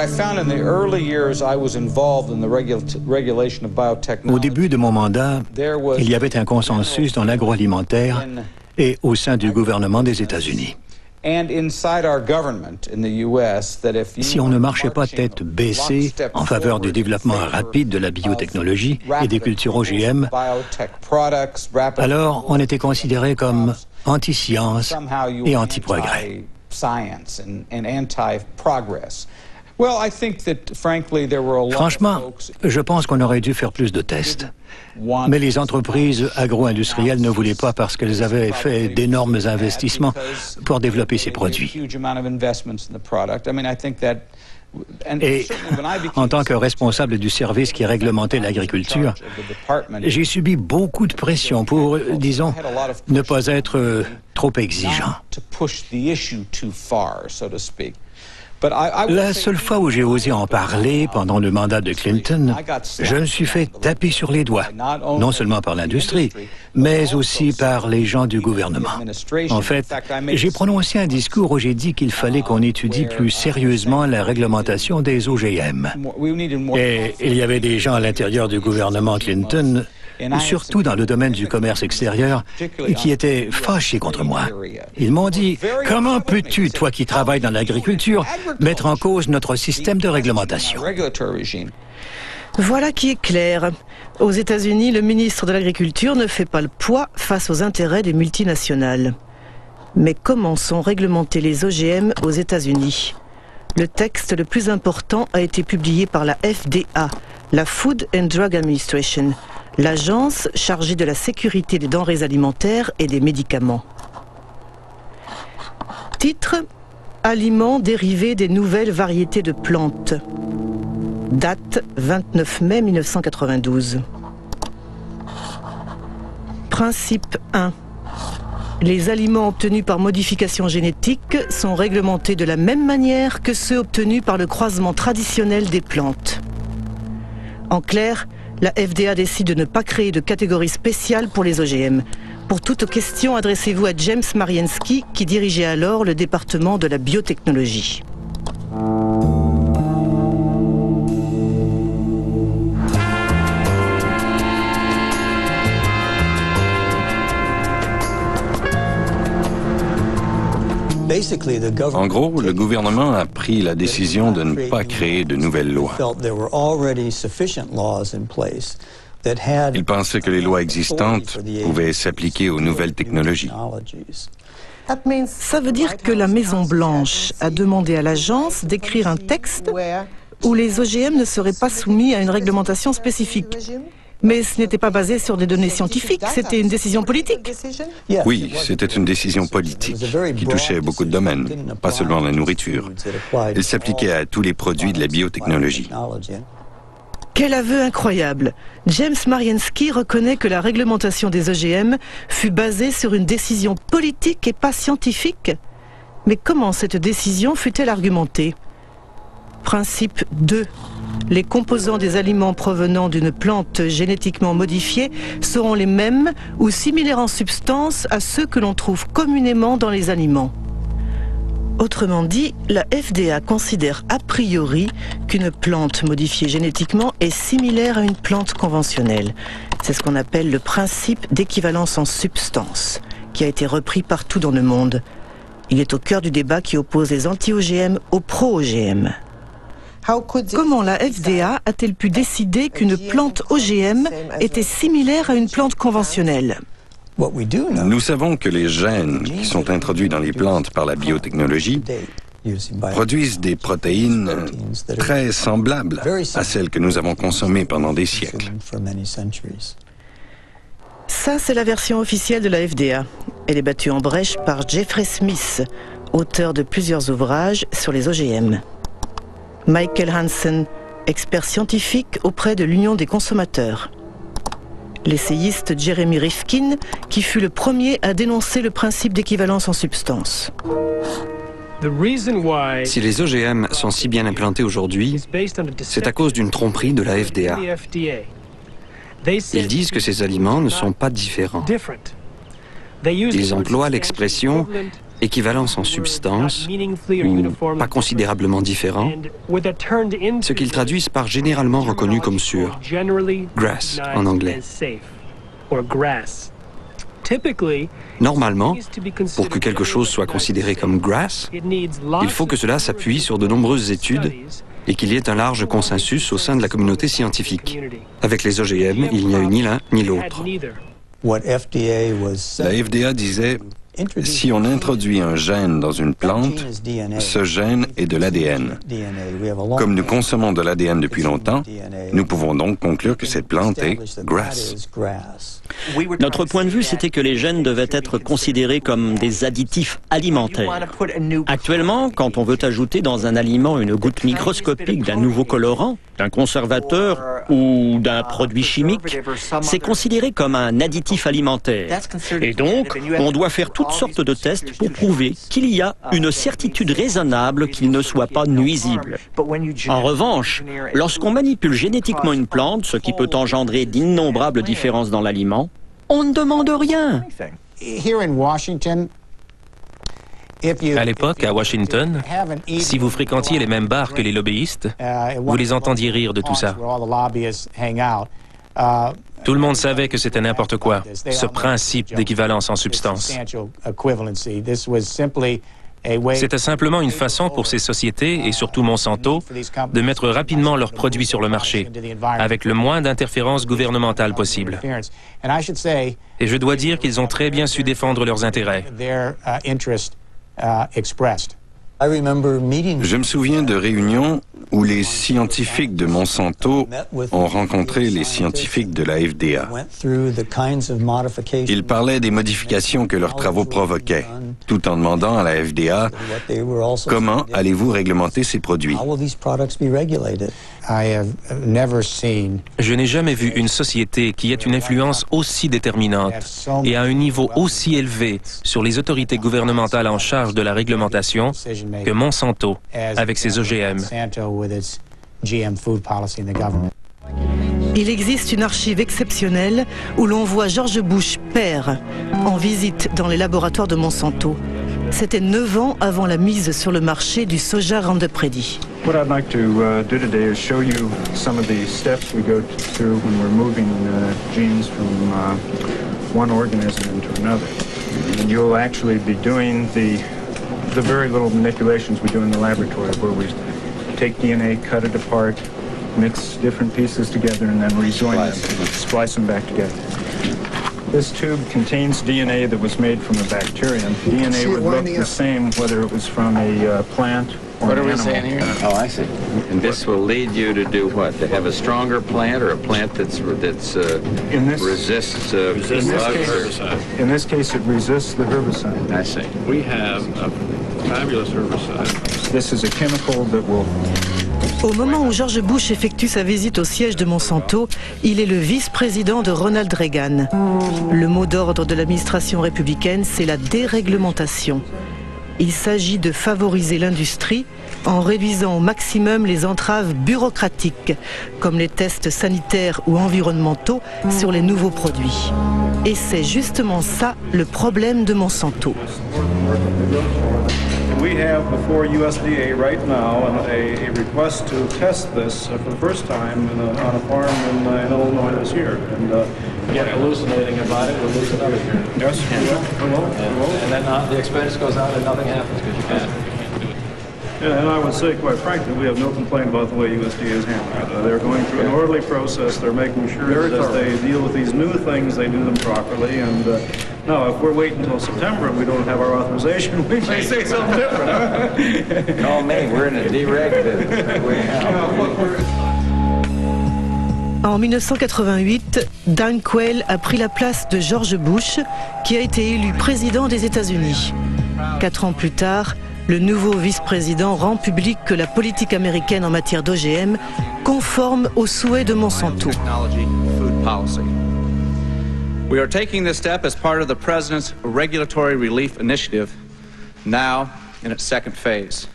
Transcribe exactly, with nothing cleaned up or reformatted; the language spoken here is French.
Au début de mon mandat, il y avait un consensus dans l'agroalimentaire et au sein du gouvernement des États-Unis. Si on ne marchait pas tête baissée en faveur du développement rapide de la biotechnologie et des cultures O G M, alors on était considéré comme anti-science et anti-progrès. Franchement, je pense qu'on aurait dû faire plus de tests. Mais les entreprises agro-industrielles ne voulaient pas parce qu'elles avaient fait d'énormes investissements pour développer ces produits. Et en tant que responsable du service qui réglementait l'agriculture, j'ai subi beaucoup de pression pour, disons, ne pas être trop exigeant. La seule fois où j'ai osé en parler pendant le mandat de Clinton, je me suis fait taper sur les doigts, non seulement par l'industrie, mais aussi par les gens du gouvernement. En fait, j'ai prononcé un discours où j'ai dit qu'il fallait qu'on étudie plus sérieusement la réglementation des O G M. Et il y avait des gens à l'intérieur du gouvernement Clinton, surtout dans le domaine du commerce extérieur, qui étaient fâchés contre moi. Ils m'ont dit « Comment peux-tu, toi qui travailles dans l'agriculture, mettre en cause notre système de réglementation ?» Voilà qui est clair. Aux États-Unis, le ministre de l'Agriculture ne fait pas le poids face aux intérêts des multinationales. Mais comment sont réglementés les O G M aux États-Unis? Le texte le plus important a été publié par la F D A, la Food and Drug Administration, l'agence chargée de la sécurité des denrées alimentaires et des médicaments. Titre: Aliments dérivés des nouvelles variétés de plantes. Date: vingt-neuf mai mille neuf cent quatre-vingt-douze. Principe un. Les aliments obtenus par modification génétique sont réglementés de la même manière que ceux obtenus par le croisement traditionnel des plantes. En clair, la F D A décide de ne pas créer de catégorie spéciale pour les O G M. Pour toute question, adressez-vous à James Mariensky, qui dirigeait alors le département de la biotechnologie. En gros, le gouvernement a pris la décision de ne pas créer de nouvelles lois. Il pensait que les lois existantes pouvaient s'appliquer aux nouvelles technologies. Ça veut dire que la Maison-Blanche a demandé à l'agence d'écrire un texte où les O G M ne seraient pas soumis à une réglementation spécifique. Mais ce n'était pas basé sur des données scientifiques, c'était une décision politique. Oui, c'était une décision politique qui touchait beaucoup de domaines, pas seulement la nourriture. Elle s'appliquait à tous les produits de la biotechnologie. Quel aveu incroyable! James Mariensky reconnaît que la réglementation des O G M fut basée sur une décision politique et pas scientifique. Mais comment cette décision fut-elle argumentée? Principe deux. Les composants des aliments provenant d'une plante génétiquement modifiée seront les mêmes ou similaires en substance à ceux que l'on trouve communément dans les aliments. Autrement dit, la F D A considère a priori qu'une plante modifiée génétiquement est similaire à une plante conventionnelle. C'est ce qu'on appelle le principe d'équivalence en substance, qui a été repris partout dans le monde. Il est au cœur du débat qui oppose les anti-O G M aux pro-O G M. Comment la F D A a-t-elle pu décider qu'une plante O G M était similaire à une plante conventionnelle? Nous savons que les gènes qui sont introduits dans les plantes par la biotechnologie produisent des protéines très semblables à celles que nous avons consommées pendant des siècles. Ça, c'est la version officielle de la F D A. Elle est battue en brèche par Jeffrey Smith, auteur de plusieurs ouvrages sur les O G M. Michael Hansen, expert scientifique auprès de l'Union des consommateurs. L'essayiste Jeremy Rifkin, qui fut le premier à dénoncer le principe d'équivalence en substance. Si les O G M sont si bien implantés aujourd'hui, c'est à cause d'une tromperie de la F D A. Ils disent que ces aliments ne sont pas différents. Ils emploient l'expression « équivalence en substance, ou pas considérablement différent, ce qu'ils traduisent par généralement reconnu comme sûr, grass en anglais. Normalement, pour que quelque chose soit considéré comme grass, il faut que cela s'appuie sur de nombreuses études et qu'il y ait un large consensus au sein de la communauté scientifique. Avec les O G M, il n'y a eu ni l'un ni l'autre. La F D A disait, si on introduit un gène dans une plante, ce gène est de l'A D N. Comme nous consommons de l'A D N depuis longtemps, nous pouvons donc conclure que cette plante est grass. Notre point de vue, c'était que les gènes devaient être considérés comme des additifs alimentaires. Actuellement, quand on veut ajouter dans un aliment une goutte microscopique d'un nouveau colorant, d'un conservateur ou d'un produit chimique, c'est considéré comme un additif alimentaire. Et donc, on doit faire toutes sortes de tests pour prouver qu'il y a une certitude raisonnable qu'il ne soit pas nuisible. En revanche, lorsqu'on manipule génétiquement une plante, ce qui peut engendrer d'innombrables différences dans l'aliment, on ne demande rien. À l'époque, à Washington, si vous fréquentiez les mêmes bars que les lobbyistes, vous les entendiez rire de tout ça. Tout le monde savait que c'était n'importe quoi, ce principe d'équivalence en substance. C'était simplement une façon pour ces sociétés, et surtout Monsanto, de mettre rapidement leurs produits sur le marché, avec le moins d'interférences gouvernementales possible. Et je dois dire qu'ils ont très bien su défendre leurs intérêts. Je me souviens de réunions où les scientifiques de Monsanto ont rencontré les scientifiques de la F D A. Ils parlaient des modifications que leurs travaux provoquaient, tout en demandant à la F D A comment allez-vous réglementer ces produits. Je n'ai jamais vu une société qui ait une influence aussi déterminante et à un niveau aussi élevé sur les autorités gouvernementales en charge de la réglementation que Monsanto avec ses O G M. Il existe une archive exceptionnelle où l'on voit George Bush père en visite dans les laboratoires de Monsanto. C'était neuf ans avant la mise sur le marché du soja Roundup Ready. What I'd like to uh, do today is show you some of the steps we go through when we're moving uh, genes from uh, one organism into another. And you'll actually be doing the the very little manipulations we do in the laboratory, where we take D N A, cut it apart, mix different pieces together, and then rejoin them, splice them back together. This tube contains D N A that was made from a bacterium. D N A would look the same whether it was from a uh, plant or what an are we animal. saying here? Oh, I see. And this will lead you to do what? To have a stronger plant or a plant that's that's uh, in this, resists uh, in, this case, herbicide. In this case, it resists the herbicide. I see. We have a fabulous herbicide. This is a chemical that will. Au moment où George Bush effectue sa visite au siège de Monsanto, il est le vice-président de Ronald Reagan. Le mot d'ordre de l'administration républicaine, c'est la déréglementation. Il s'agit de favoriser l'industrie en réduisant au maximum les entraves bureaucratiques, comme les tests sanitaires ou environnementaux sur les nouveaux produits. Et c'est justement ça le problème de Monsanto. We have before U S D A right now a, a request to test this uh, for the first time in a, on a farm in, uh, in Illinois this year. And uh, get hallucinating about it, we'll lose another year. Yes, we will. We will. And, We will. and then uh, the expense goes out and nothing happens because you can't. Yeah, and I would say, quite frankly, we have no complaint about the way U S D A is handling it. Uh, they're going through an orderly process. They're making sure that as they deal with these new things, they do them properly. And uh, now, if we're waiting until September and we don't have our authorization, we may say something different. Huh? Call me. We're in a dereg business. En mille neuf cent quatre-vingt-huit, Dan Quayle a pris la place de George Bush, qui a été élu président des États-Unis. Quatre ans plus tard, le nouveau vice-président rend public que la politique américaine en matière d'O G M conforme aux souhaits de Monsanto. We are taking this step as part of the President's Regulatory Relief Initiative, now in its second phase.